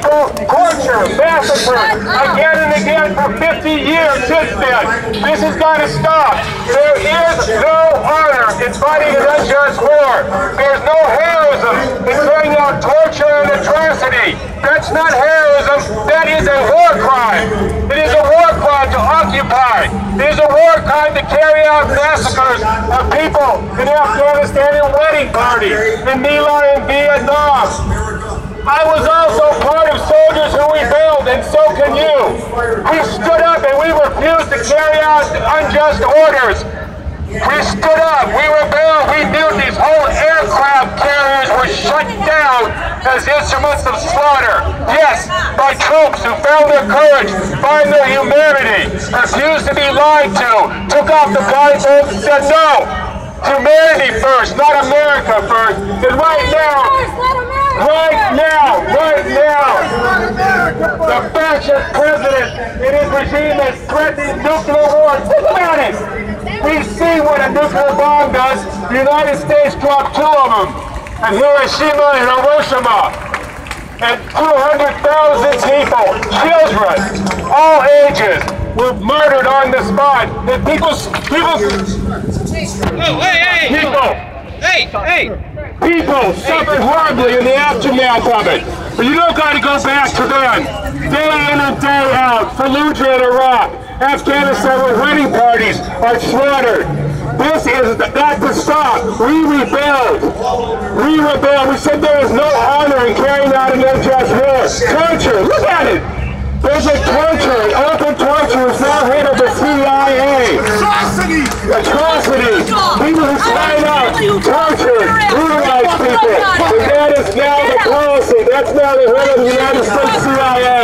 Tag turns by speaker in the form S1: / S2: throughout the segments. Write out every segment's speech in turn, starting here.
S1: people tortured, massacred again and again for 50 years since then. This has got to stop. There is no honor in fighting an unjust war. There's no heroism in carrying out torture and atrocity. That's not heroism. That is a war crime. It is a war crime to occupy. It is a war crime to carry out massacres of people in Afghanistan and wedding parties, in My Lai in Vietnam. I was also part of soldiers who rebelled, and so can you. We stood up and we refused to carry out unjust orders. We stood up, we rebelled, we knew these whole aircraft carriers were shut down as instruments of slaughter. Yes, by troops who found their courage, found their humanity, refused to be lied to, took off the blindfolds and said no, humanity first, not America first. And right now, the fascist president and his regime is threatening nuclear war. Think about it. We see what a nuclear bomb does. The United States dropped 2 of them at Hiroshima and Hiroshima. And 200,000 people, children, all ages, were murdered on the spot. And people suffered horribly in the aftermath of it. But you don't got to go back to then. Day in and day out, Fallujah in Iraq, Afghanistan, where wedding parties are slaughtered. This is got to stop. We rebelled. We said there is no honor in carrying out an unjust war. Torture, look at it. There's a torture, open torture is now head of the CIA. Atrocities. People who sign up, torture, brutalize people. And that is now the policy. That's now the head of the United States CIA.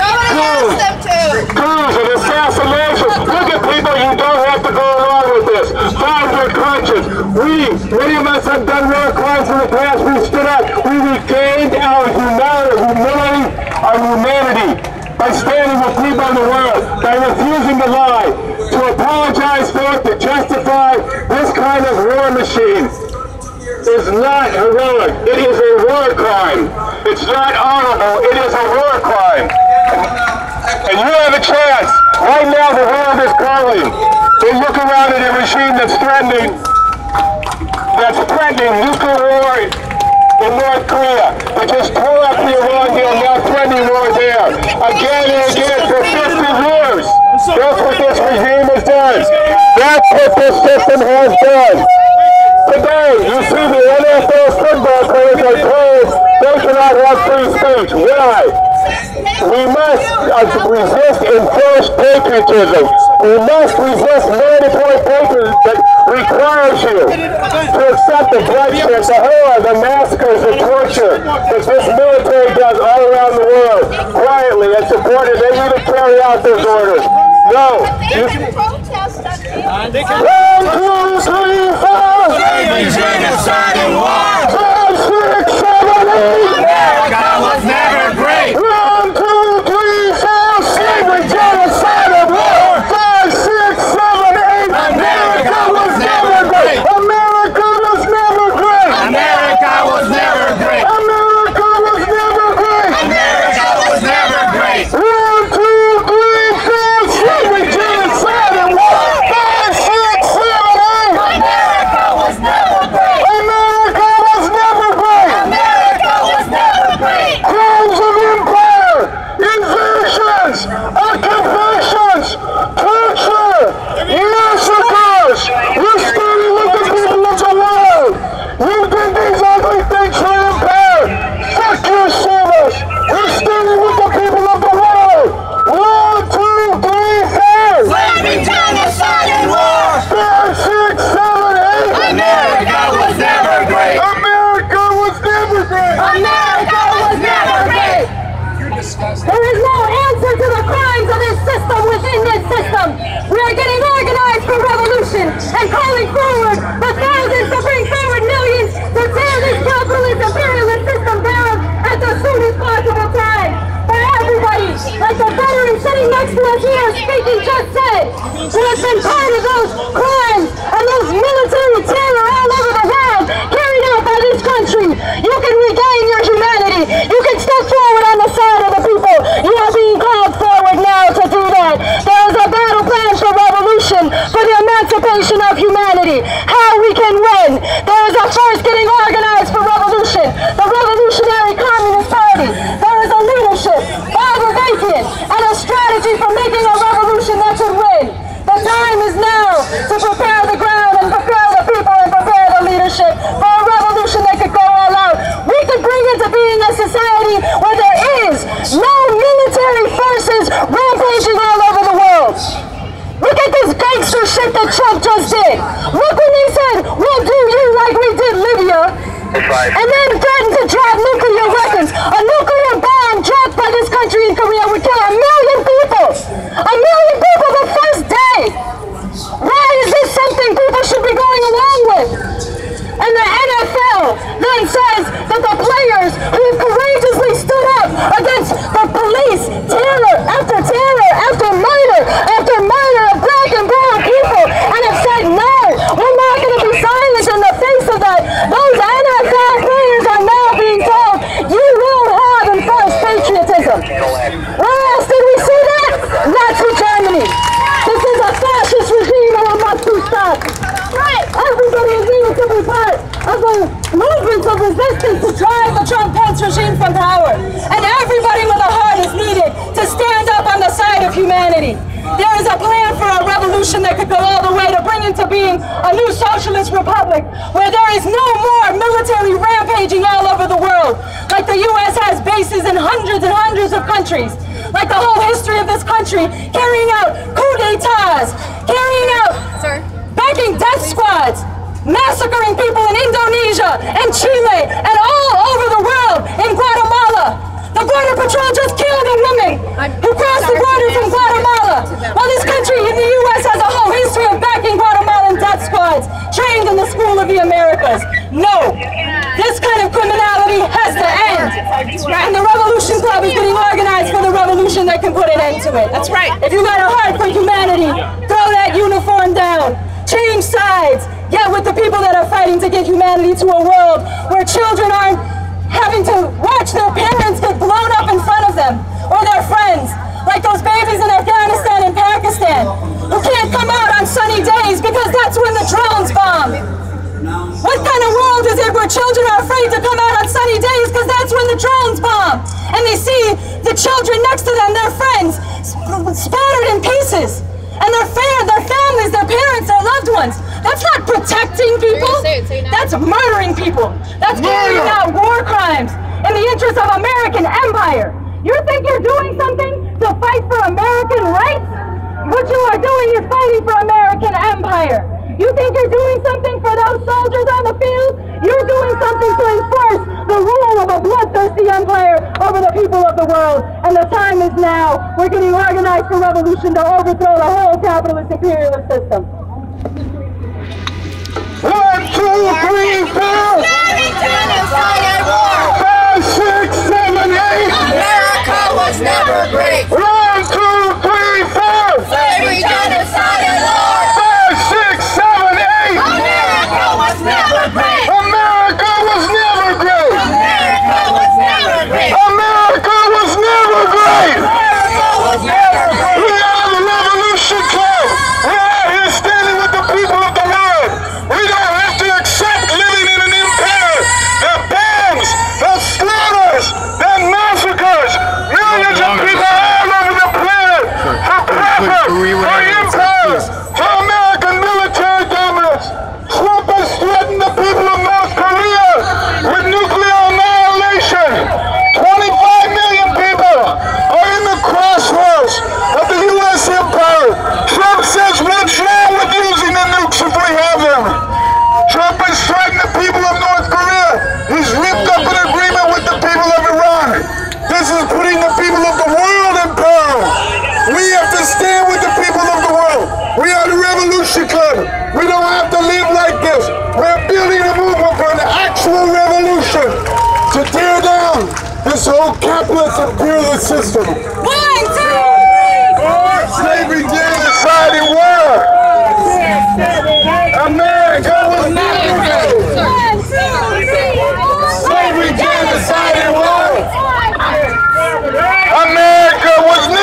S1: Coups and assassinations. Look at people, you don't have to go along with this. Find your conscience. Many of us have done war crimes in the past. We stood up. We regained our humility, our humanity. By standing with people in the world, by refusing to lie, to apologize for it, to justify this kind of war machine is not heroic. It is a war crime. It's not honorable. It is a war crime. And you have a chance. Right now the world is calling. They look around at a regime that's threatening nuclear war in North Korea. They just tore up the Iran deal, now threatening war there. Again and again for 50 years. That's what this regime has done. That's what this system has done. Today, you see the NFL football players are told they cannot have free speech. Why? We must resist enforced patriotism. We must resist mandatory patriotism that requires you to accept the bloodshed, the horror, the massacres, the torture that this military does all around the world, quietly and supported. They even carry out those orders. No.
S2: They can protest that.
S1: 1, 2, 3, 4.
S3: Genocide and war.
S1: 5, 6, 7, 8.
S3: America was never great.
S1: 1, 2, 3, 4. Slavery, genocide, and war. 5, 6, 7, 8. America was never great. America was never great.
S3: America was never great.
S1: America was never great.
S3: America was never great.
S1: 1, 2, 3, 4. Slavery, genocide, and war. 5, 6, 7, 8.
S3: America was never great.
S1: America was never great.
S3: America was never great.
S1: Crimes of empire, invasions, occupations, torture, massacres. We're standing with the people of the world. You did these ugly things for empire. Fuck your service. We're standing with the people of the world. 1, 2, 3, 4.
S3: Slavery, genocide, and war.
S1: 5, 6, 7, 8.
S3: America was never great.
S1: America was never great.
S3: America was never great.
S2: There is no answer to the crimes of this system within this system. We are getting organized for revolution and calling forward the thousands to bring forward millions to tear this capitalist imperialist system down at the soonest possible time. For everybody, like the veteran sitting next to us here speaking just said, who has been part of those crimes and those military terror all over the world carried out by this country, you can regain your humanity. You can step forward on the side of the being called forward now to do that. There is a battle plan for revolution, for the emancipation of humanity. How we can win. There is a force getting organized for revolution. The Revolutionary Communist Party. There is a leadership, Barbarian, and a strategy for making a revolution that should win. The time is now to prepare the ground and prepare the people and prepare the leadership for a revolution that could go all out. We could bring into being a society where there is no military forces rampaging all over the world. Look at this gangster shit that Trump just did. Look when he said, we'll do you like we did Libya, and then threatened to drop nuclear weapons. A nuclear bomb dropped by this country in Korea would kill 1 million people. 1 million people the first day. Why is this something people should be going along with? And the NFL then says that the players who have courageously stood up against the police, terror after murder of black and brown people, and have said, no, we're not going to be silent in the face of that. Those NFL players are now being told, you will have enforced patriotism. Where else did we see that? Nazi Germany. This is a fascist regime and it must be stopped. Right. Everybody is needed to be part of the movement of resistance to drive the Trump-Pence regime from power. And everybody with a heart is needed to stand up on the side of humanity. There is a plan for a revolution that could go all the way to bring into being a new socialist republic where there is no more military rampaging all over the world. Like the U.S. has bases in hundreds and hundreds of countries. Like the whole history of this country, carrying out coup d'etats, carrying out backing death squads, massacring people in Indonesia and Chile and all over the world, in Guatemala. The Border Patrol just killed a woman who crossed the border from Guatemala. Well, this country in the U.S. has a whole history of backing Guatemalan death squads trained in the School of the Americas. No, this kind of criminality has to end. And the Revolution Club is getting organized for the revolution that can put an end to it. That's right. If you got a heart for humanity, throw that uniform down. Change sides. Get with the people that are fighting to get humanity to a world where children aren't having to watch their parents get blown up in front of them, or their friends, like those babies in Afghanistan and Pakistan, who can't come out on sunny days because that's when the drones bomb. What kind of world is it where children are afraid to come out on sunny days because that's when the drones bomb? And they see the children next to them, their friends, spattered in pieces. And their families, their parents, their loved ones. That's not protecting people. That's murdering people. That's carrying out war crimes in the interest of American empire. You think you're doing something to fight for American rights? What you are doing is fighting for American empire. You think you're doing something for those soldiers on the field? You're doing something to enforce the rule of a bloodthirsty empire over the people of the world. And the time is now. We're getting organized for revolution to overthrow the whole capitalist imperialist system.
S1: 1, 2, 3, 4. 5, 6, 7, 8.
S3: America was never great.
S1: 1, 2, 3, 4.
S3: Slavery, genocide, and war.
S1: 5, 6, 7, 8.
S3: America was never great.
S1: America was never great.
S3: America was never great.
S1: America was never great.
S3: America was never great.
S1: We are the Revolution Club. We're out here standing with the people of the world. We don't have to accept living in an empire. The bombs, the slaughters, the massacres, millions of people all over the planet for profit, for empires, for American military dominance. Trump has threatened the people of North Korea with nuclear annihilation. 25 million people are in the crossroads of the U.S. empire. Trump says, what's wrong with using the nukes if we have them? Trump has threatened the people of North Korea. He's ripped up an agreement with the people of Iran. This is putting the people of the world in peril. We have to stand with the people of the world. We are the Revolution Club. We don't have to live like this. We're building a movement for an actual revolution to tear down this whole capitalist imperialist system.
S2: 1, 2, 3, 4.
S1: Slavery, genocide, and war. America was never great.
S2: 1, 2, 3, 4.
S1: Slavery, genocide, and war. America was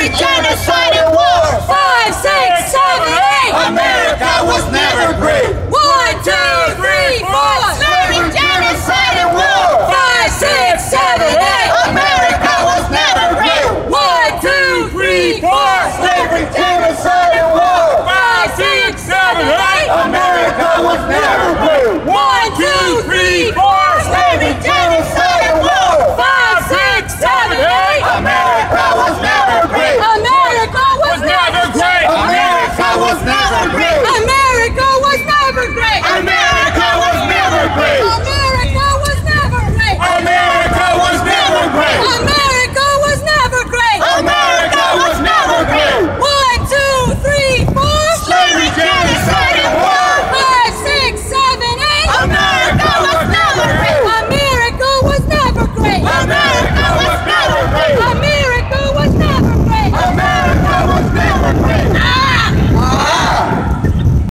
S3: every genocide and war.
S2: 5, 6, 7, 8.
S3: America was never great.
S2: 1, 2, 3, 4.